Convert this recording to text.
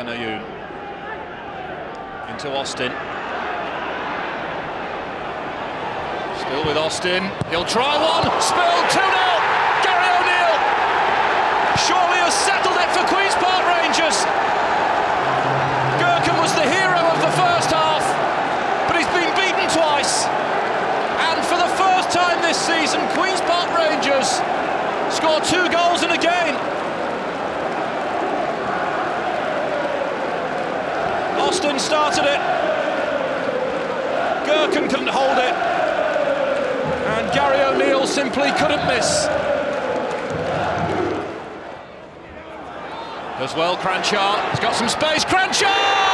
Benayoun. Into Austin. Still with Austin. He'll try one. Spilled. 2-0. Gary O'Neill. Surely has settled it for Queen's Park Rangers. Gherkin was the hero of the first half, but he's been beaten twice. And for the first time this season, Queen's Park Rangers score 2 goals in a game. Austin started it. Gherkin couldn't hold it. And Gary O'Neill simply couldn't miss. As well, Kranjcar has got some space. Kranjcar!